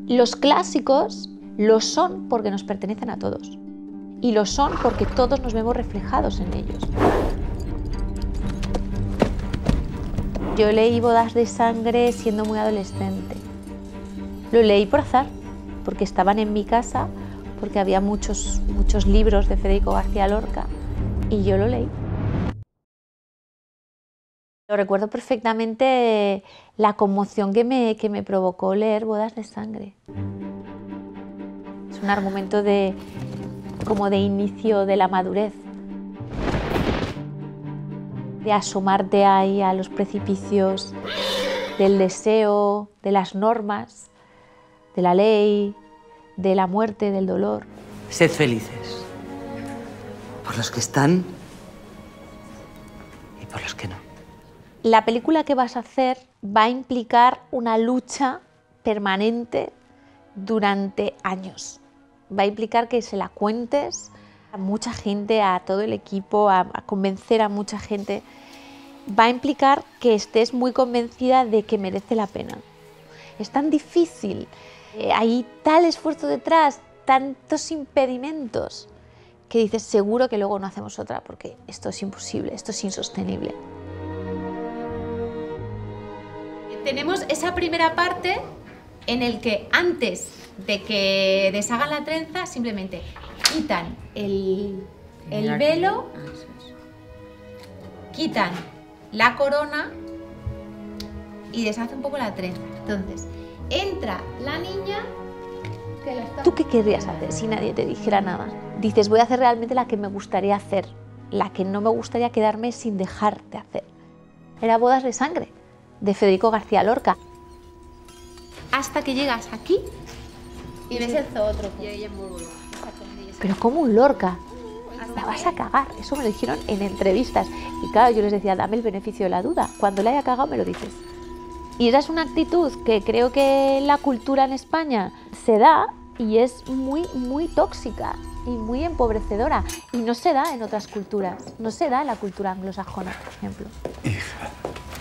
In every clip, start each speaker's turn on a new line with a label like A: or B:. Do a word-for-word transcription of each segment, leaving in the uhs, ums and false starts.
A: Los clásicos lo son porque nos pertenecen a todos. Y lo son porque todos nos vemos reflejados en ellos. Yo leí Bodas de Sangre siendo muy adolescente. Lo leí por azar, porque estaban en mi casa, porque había muchos, muchos libros de Federico García Lorca, y yo lo leí. Lo recuerdo perfectamente la conmoción que me, que me provocó leer Bodas de Sangre. Es un argumento de, como de inicio de la madurez, de asomarte ahí a los precipicios del deseo, de las normas, de la ley, de la muerte, del dolor.
B: Sed felices, por los que están y por los que no.
A: La película que vas a hacer va a implicar una lucha permanente durante años. Va a implicar que se la cuentes a mucha gente, a todo el equipo, a, a convencer a mucha gente. Va a implicar que estés muy convencida de que merece la pena. Es tan difícil, eh, hay tal esfuerzo detrás, tantos impedimentos, que dices seguro que luego no hacemos otra porque esto es imposible, esto es insostenible.
C: Tenemos esa primera parte en el que antes de que deshagan la trenza simplemente quitan el, el velo, quitan la corona y deshace un poco la trenza. Entonces entra la niña que la está...
A: ¿Tú qué querrías hacer si nadie te dijera nada? Dices, voy a hacer realmente la que me gustaría hacer, la que no me gustaría quedarme sin dejar de hacer. Era Bodas de Sangre, de Federico García Lorca.
C: Hasta que llegas aquí y ves el zoótropo.
A: Pero como un Lorca, la vas a cagar. Eso me lo dijeron en entrevistas. Y claro, yo les decía, dame el beneficio de la duda. Cuando la haya cagado me lo dices. Y esa es una actitud que creo que la cultura en España se da y es muy, muy tóxica y muy empobrecedora. Y no se da en otras culturas. No se da en la cultura anglosajona, por ejemplo.
B: Hija.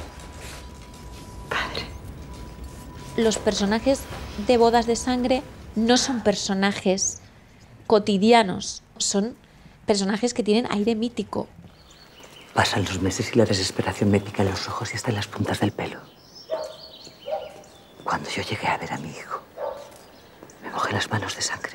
B: Padre.
A: Los personajes de Bodas de Sangre no son personajes cotidianos, son personajes que tienen aire mítico.
B: Pasan los meses y la desesperación me pica en los ojos y hasta en las puntas del pelo. Cuando yo llegué a ver a mi hijo, me mojé las manos de sangre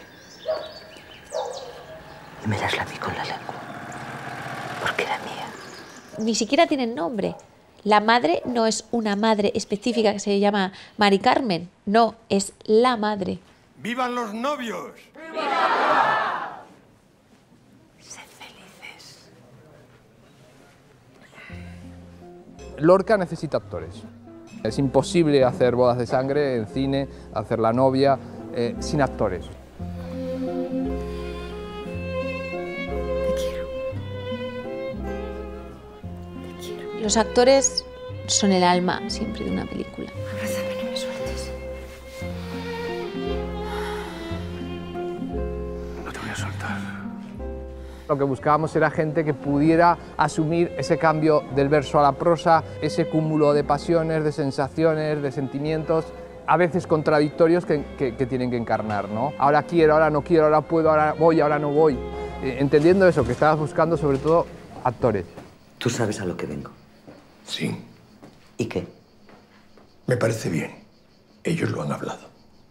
B: y me las lamí con la lengua, porque era mía.
A: Ni siquiera tienen nombre. La madre no es una madre específica que se llama Mari Carmen, no, es la madre.
D: ¡Vivan los novios!
B: ¡Viva! Sed felices.
E: Lorca necesita actores. Es imposible hacer Bodas de Sangre en cine, hacer La novia, eh, sin actores.
A: Los actores son el alma siempre de una película.
C: Abrázame, no me sueltes.
D: No te voy a soltar.
E: Lo que buscábamos era gente que pudiera asumir ese cambio del verso a la prosa, ese cúmulo de pasiones, de sensaciones, de sentimientos, a veces contradictorios que, que, que tienen que encarnar, ¿no? Ahora quiero, ahora no quiero, ahora puedo, ahora voy, ahora no voy. Eh, entendiendo eso, que estabas buscando sobre todo actores.
B: Tú sabes a lo que vengo.
D: Sí,
B: ¿Y qué?
D: me parece bien. Ellos lo han hablado.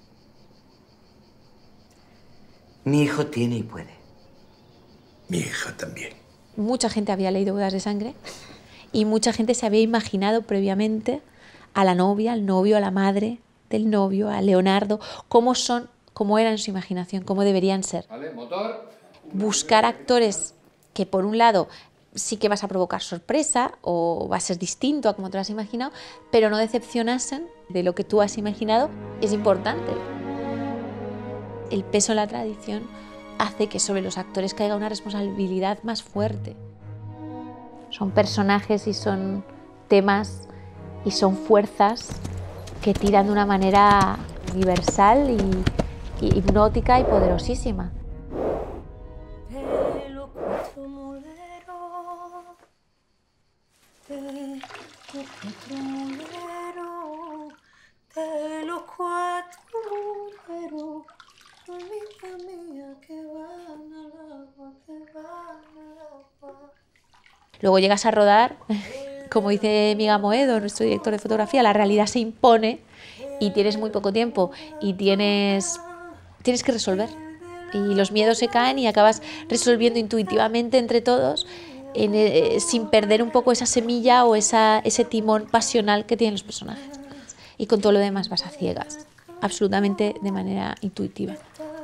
B: Mi hijo tiene y puede.
D: Mi hija también.
A: Mucha gente había leído Bodas de Sangre y mucha gente se había imaginado previamente a la novia, al novio, a la madre del novio, a Leonardo, cómo son, cómo eran en su imaginación, cómo deberían ser.
E: ¿Vale? Motor.
A: Buscar actores que por un lado sí que vas a provocar sorpresa o va a ser distinto a como te lo has imaginado, pero no decepcionasen de lo que tú has imaginado, es importante. El peso de la tradición hace que sobre los actores caiga una responsabilidad más fuerte. Son personajes y son temas y son fuerzas que tiran de una manera universal y, y hipnótica y poderosísima.
F: De los cuatro
A: Luego llegas a rodar, como dice Miguel Moedo, nuestro director de fotografía, la realidad se impone y tienes muy poco tiempo y tienes, tienes que resolver. Y los miedos se caen y acabas resolviendo intuitivamente entre todos, en, eh, sin perder un poco esa semilla o esa, ese timón pasional que tienen los personajes. Y con todo lo demás vas a ciegas, absolutamente de manera intuitiva.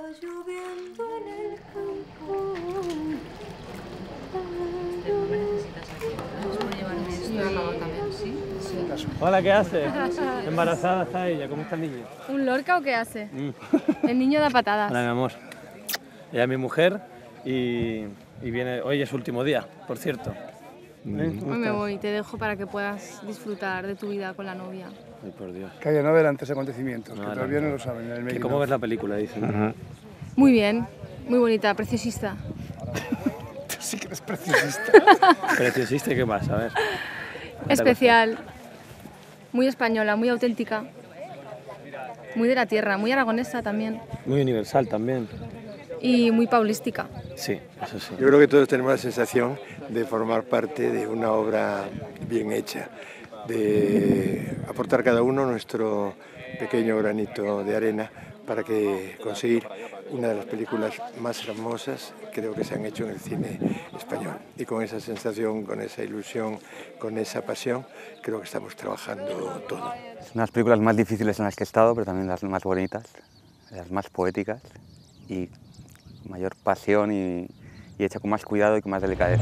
F: Hola, ¿qué hace? Embarazada está ella, ¿cómo está el niño?
G: ¿Un Lorca o qué hace? Mm. El niño da patadas.
F: Hola, mi amor. Ella es mi mujer y, y viene, hoy es su último día, por cierto.
G: Mm. Hoy me voy, te dejo para que puedas disfrutar de tu vida con la novia.
F: Ay, por Dios.
H: Calla, no adelantes acontecimientos,
F: no,
H: que
F: no,
H: todavía
F: no.
H: no lo saben. En el medio.
F: ¿Cómo ves la película? Dicen. Uh-huh.
G: Muy bien, muy bonita, preciosista.
H: Tú sí que eres preciosista.
F: ¿Preciosista y qué más? A ver.
G: Especial, muy española, muy auténtica, muy de la tierra, muy aragonesa también.
F: Muy universal también.
G: Y muy paulística.
F: Sí, eso sí.
D: Yo creo que todos tenemos la sensación de formar parte de una obra bien hecha, de aportar cada uno nuestro pequeño granito de arena para que conseguir una de las películas más hermosas, creo que se han hecho en el cine español. Y con esa sensación, con esa ilusión, con esa pasión, creo que estamos trabajando todo.
I: Es una de las películas más difíciles en las que he estado, pero también las más bonitas, las más poéticas y mayor pasión y, y hecha con más cuidado y con más delicadeza.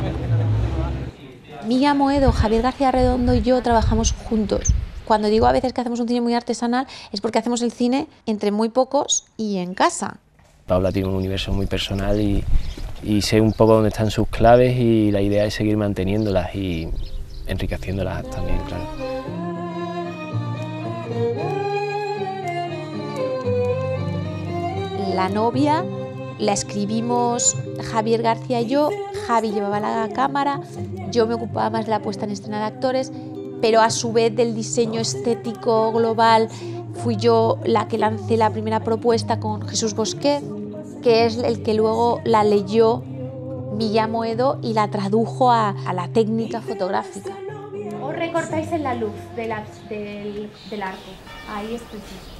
A: Miguel Moedo, Javier García Redondo y yo trabajamos juntos. Cuando digo a veces que hacemos un cine muy artesanal es porque hacemos el cine entre muy pocos y en casa.
J: Paula tiene un universo muy personal y, y sé un poco dónde están sus claves y la idea es seguir manteniéndolas y enriqueciéndolas también, claro.
A: La novia la escribimos Javier García y yo, Javi llevaba la cámara, yo me ocupaba más de la puesta en escena de actores, pero a su vez del diseño estético global fui yo la que lancé la primera propuesta con Jesús Bosquet, que es el que luego la leyó Miguel Moedo y la tradujo a, a la técnica fotográfica.
C: Os recortáis en la luz de la, del, del arco, ahí es preciso.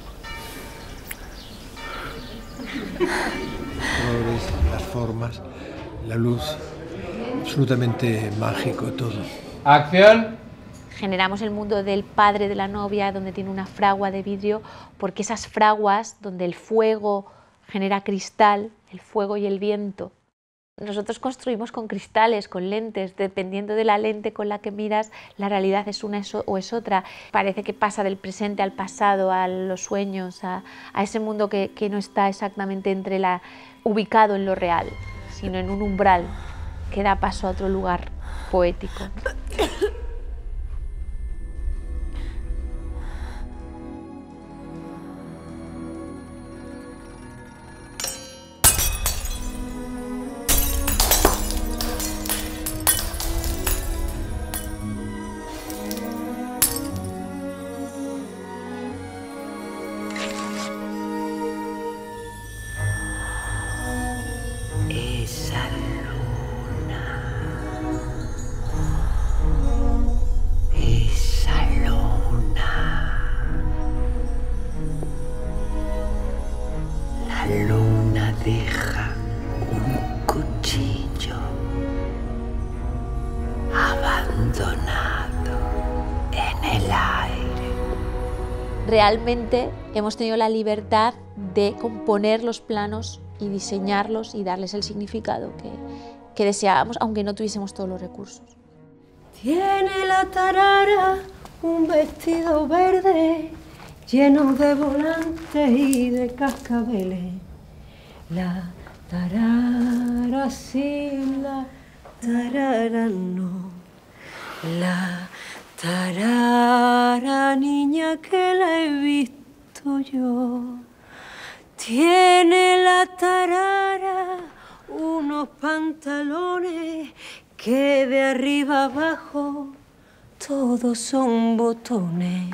D: Colores, las formas, la luz, absolutamente mágico todo.
F: ¡Acción!
A: Generamos el mundo del padre de la novia, donde tiene una fragua de vidrio, porque esas fraguas, donde el fuego genera cristal, el fuego y el viento. Nosotros construimos con cristales, con lentes, dependiendo de la lente con la que miras, la realidad es una o es otra. Parece que pasa del presente al pasado, a los sueños, a, a ese mundo que, que no está exactamente entre la, ubicado en lo real, sino en un umbral que da paso a otro lugar poético.
B: Esa luna, esa luna, la luna deja un cuchillo abandonado en el aire.
A: Realmente hemos tenido la libertad de componer los planos y diseñarlos y darles el significado que, que deseábamos, aunque no tuviésemos todos los recursos.
K: Tiene la tarara un vestido verde lleno de volantes y de cascabeles. La tarara sí, la tarara no. La tarara, niña, que la he visto yo. Tiene la tarara unos pantalones que de arriba abajo todos son botones.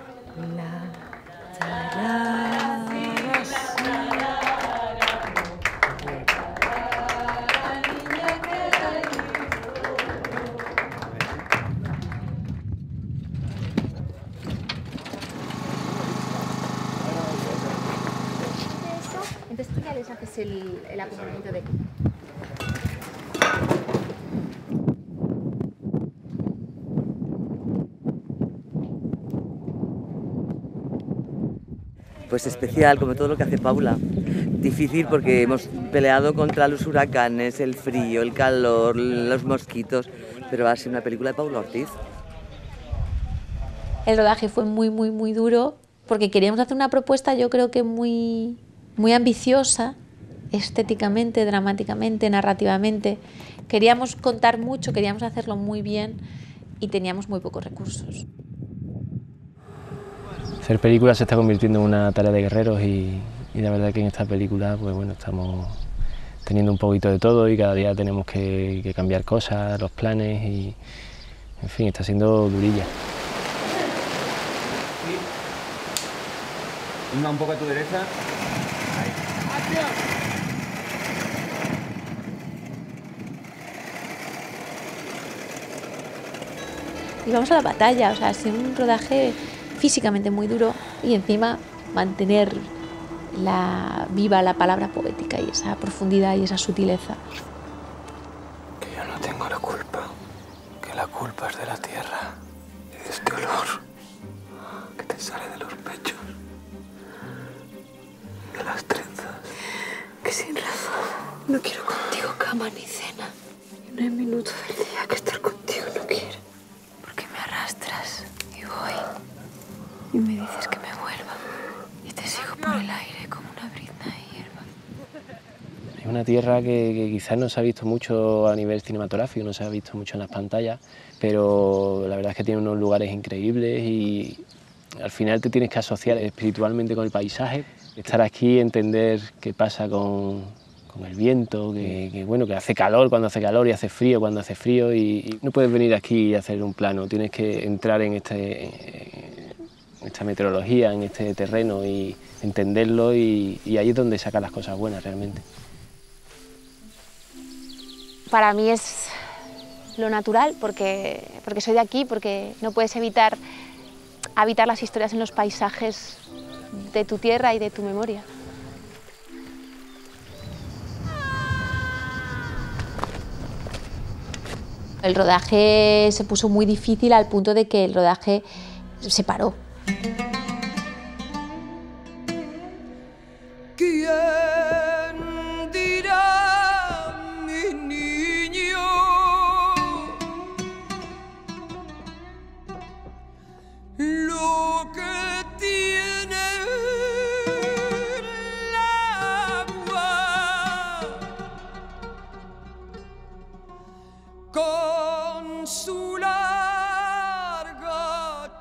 K: La tarara sí.
C: es el, el acompañamiento de...
B: Pues especial, como todo lo que hace Paula. Difícil porque hemos peleado contra los huracanes, el frío, el calor, los mosquitos, pero ha sido una película de Paula Ortiz.
A: El rodaje fue muy, muy, muy duro porque queríamos hacer una propuesta, yo creo que muy, muy ambiciosa, estéticamente, dramáticamente, narrativamente. Queríamos contar mucho, queríamos hacerlo muy bien y teníamos muy pocos recursos.
J: Hacer películas se está convirtiendo en una tarea de guerreros y, y la verdad que en esta película pues bueno, estamos teniendo un poquito de todo y cada día tenemos que, que cambiar cosas, los planes y en fin, está siendo durilla.
I: Venga, un poco a tu derecha. Ahí.
A: Y vamos a la batalla, o sea, ha sido un rodaje físicamente muy duro y encima mantener la, viva la palabra poética y esa profundidad y esa sutileza.
L: Que yo no tengo la culpa, que la culpa es de la tierra y de este olor que te sale de los pechos, de las trenzas.
K: Que sin razón no quiero contigo cama ni cena. No hay minuto del día que estar contigo no quiero. Porque me arrastras y voy. Y me dices que me vuelva. Y te sigo por el aire como una brizna de hierba.
J: Es una tierra que, que quizás no se ha visto mucho a nivel cinematográfico, no se ha visto mucho en las pantallas, pero la verdad es que tiene unos lugares increíbles y al final te tienes que asociar espiritualmente con el paisaje. Estar aquí, entender qué pasa con, con el viento, que, que, bueno, que hace calor cuando hace calor y hace frío cuando hace frío y, y no puedes venir aquí y hacer un plano, tienes que entrar en este, en esta meteorología, en este terreno y entenderlo y, y ahí es donde sacan las cosas buenas realmente.
G: Para mí es lo natural porque, porque soy de aquí, porque no puedes evitar habitar las historias en los paisajes de tu tierra y de tu memoria.
A: El rodaje se puso muy difícil al punto de que el rodaje se paró.
K: ¿Quién dirá, mi niño? Lo que tiene el agua con su larga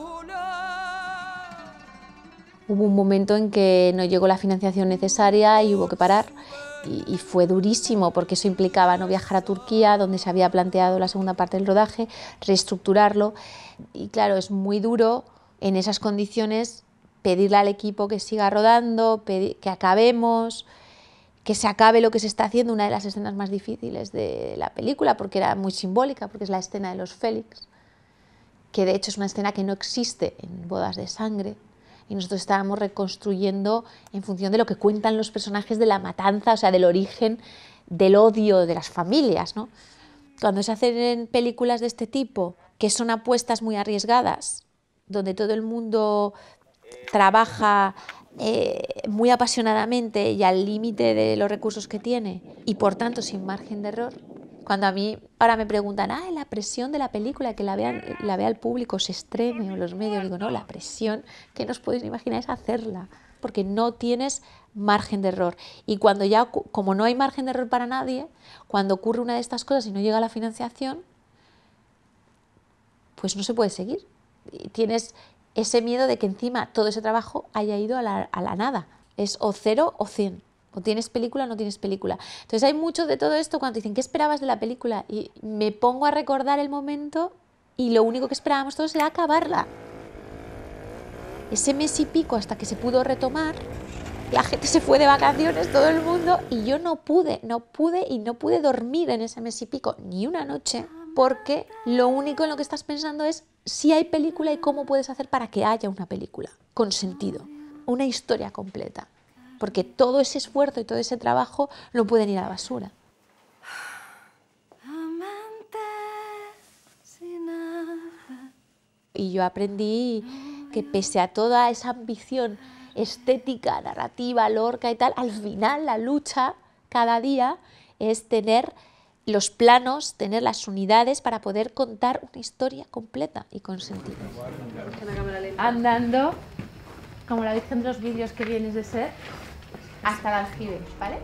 K: cola.
A: Hubo un momento en que no llegó la financiación necesaria y hubo que parar. Y, y fue durísimo porque eso implicaba no viajar a Turquía, donde se había planteado la segunda parte del rodaje, reestructurarlo. Y claro, es muy duro en esas condiciones pedirle al equipo que siga rodando, pedir, que acabemos, que se acabe lo que se está haciendo, una de las escenas más difíciles de la película, porque era muy simbólica, porque es la escena de los Félix, que de hecho es una escena que no existe en Bodas de Sangre. Y nosotros estábamos reconstruyendo en función de lo que cuentan los personajes de la matanza, o sea, del origen del odio de las familias, ¿no? Cuando se hacen películas de este tipo, que son apuestas muy arriesgadas, donde todo el mundo trabaja eh, muy apasionadamente y al límite de los recursos que tiene, y por tanto sin margen de error, cuando a mí ahora me preguntan, ah, la presión de la película, que la, vean, la vea el público, se estrene o los medios, digo, no, la presión que no os podéis imaginar es hacerla, porque no tienes margen de error. Y cuando ya, como no hay margen de error para nadie, cuando ocurre una de estas cosas y no llega la financiación, pues no se puede seguir. Y tienes ese miedo de que encima todo ese trabajo haya ido a la, a la nada. Es o cero o cien. O tienes película o no tienes película. Entonces hay mucho de todo esto cuando dicen, ¿qué esperabas de la película? Y me pongo a recordar el momento y lo único que esperábamos todos era acabarla. Ese mes y pico hasta que se pudo retomar, la gente se fue de vacaciones, todo el mundo, y yo no pude, no pude y no pude dormir en ese mes y pico ni una noche, porque lo único en lo que estás pensando es si hay película y cómo puedes hacer para que haya una película con sentido, una historia completa. porque todo ese esfuerzo y todo ese trabajo no pueden ir a la basura. Y yo aprendí que pese a toda esa ambición estética, narrativa, Lorca y tal, al final la lucha cada día es tener los planos, tener las unidades para poder contar una historia completa y con sentido.
C: Andando, como la Virgen de los vídeos que vienes de ser, hasta el aljibe, ¿vale?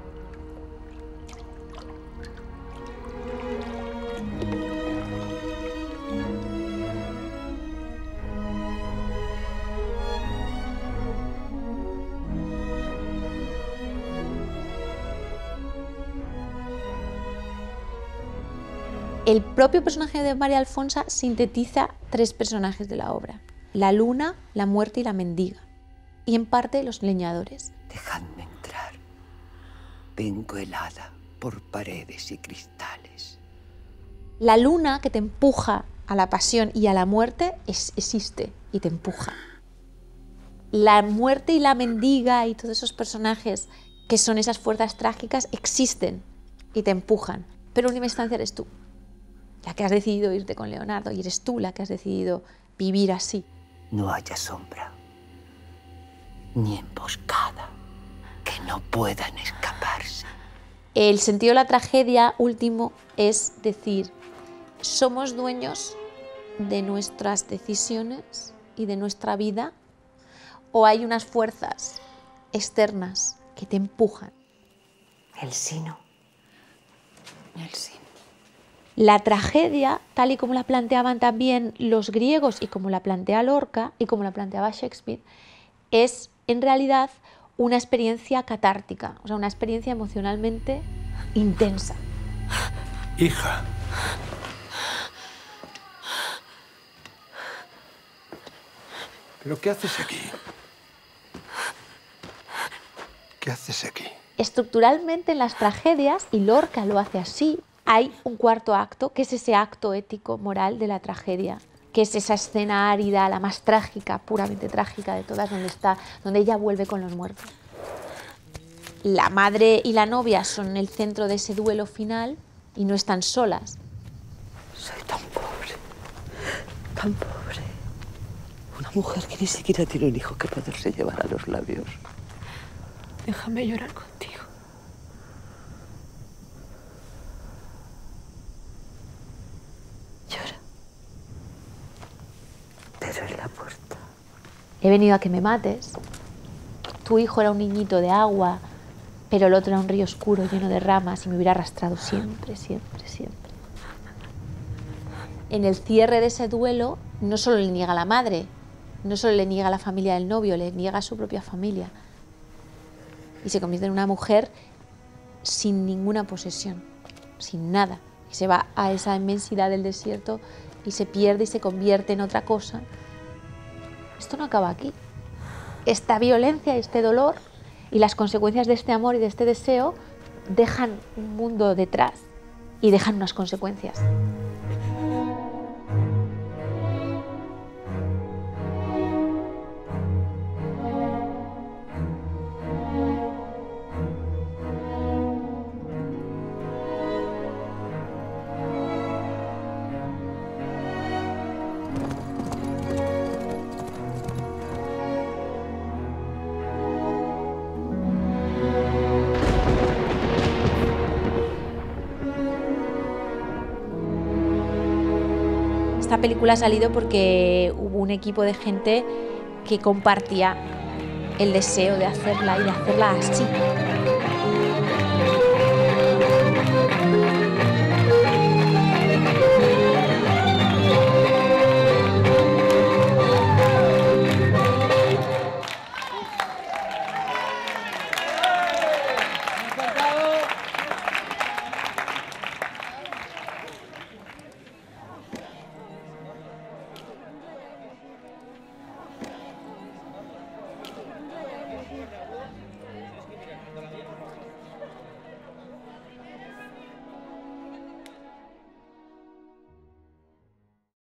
A: El propio personaje de María Alfonsa sintetiza tres personajes de la obra: la luna, la muerte y la mendiga, y en parte los leñadores.
M: Dejadme entrar. Vengo helada por paredes y cristales.
A: La luna, que te empuja a la pasión y a la muerte, es, existe y te empuja. La muerte y la mendiga y todos esos personajes que son esas fuerzas trágicas existen y te empujan, pero en última instancia eres tú la que has decidido irte con Leonardo, y eres tú la que has decidido vivir así.
M: No haya sombra, ni emboscada, que no puedan escaparse.
A: El sentido de la tragedia último es decir, somos dueños de nuestras decisiones y de nuestra vida, o hay unas fuerzas externas que te empujan.
M: El sino. El sino.
A: La tragedia, tal y como la planteaban también los griegos y como la plantea Lorca y como la planteaba Shakespeare, es en realidad una experiencia catártica, o sea, una experiencia emocionalmente intensa.
L: Hija.
D: ¿Pero qué haces aquí? ¿Qué haces aquí?
A: Estructuralmente en las tragedias, y Lorca lo hace así, hay un cuarto acto, que es ese acto ético, moral de la tragedia, que es esa escena árida, la más trágica, puramente trágica de todas, donde, está, donde ella vuelve con los muertos. La madre y la novia son el centro de ese duelo final y no están solas.
M: Soy tan pobre, tan pobre. Una mujer que ni siquiera tiene un hijo que poderse llevar a los labios.
K: Déjame llorar contigo.
M: Llora. Pero en la puerta.
A: He venido a que me mates. Tu hijo era un niñito de agua, pero el otro era un río oscuro lleno de ramas y me hubiera arrastrado siempre, siempre, siempre. En el cierre de ese duelo, no solo le niega a la madre, no solo le niega a la familia del novio, le niega a su propia familia. Y se convierte en una mujer sin ninguna posesión, sin nada. Y se va a esa inmensidad del desierto y se pierde y se convierte en otra cosa. Esto no acaba aquí. Esta violencia, este dolor y las consecuencias de este amor y de este deseo dejan un mundo detrás y dejan unas consecuencias. Esta película ha salido porque hubo un equipo de gente que compartía el deseo de hacerla y de hacerla así.